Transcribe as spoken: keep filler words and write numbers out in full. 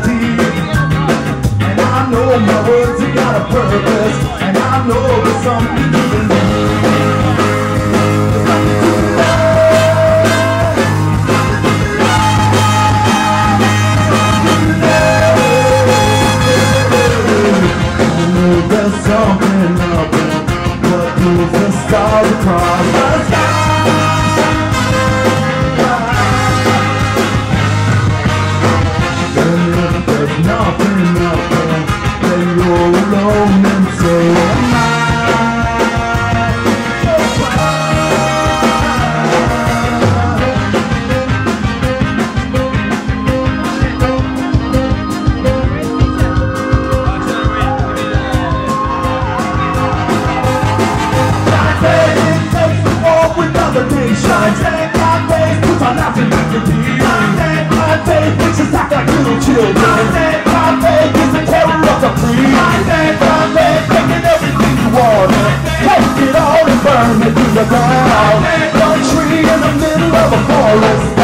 deep. And I know my words have got a purpose, and I know there's something to believe. There's something up there, what moves the stars across the sky. And if there's nothing up there, then you're alone, and so am I. Children. My faith is the terror of the free. My faith, taking everything you want. Take it all and burn it to the ground. One tree in the middle of a forest.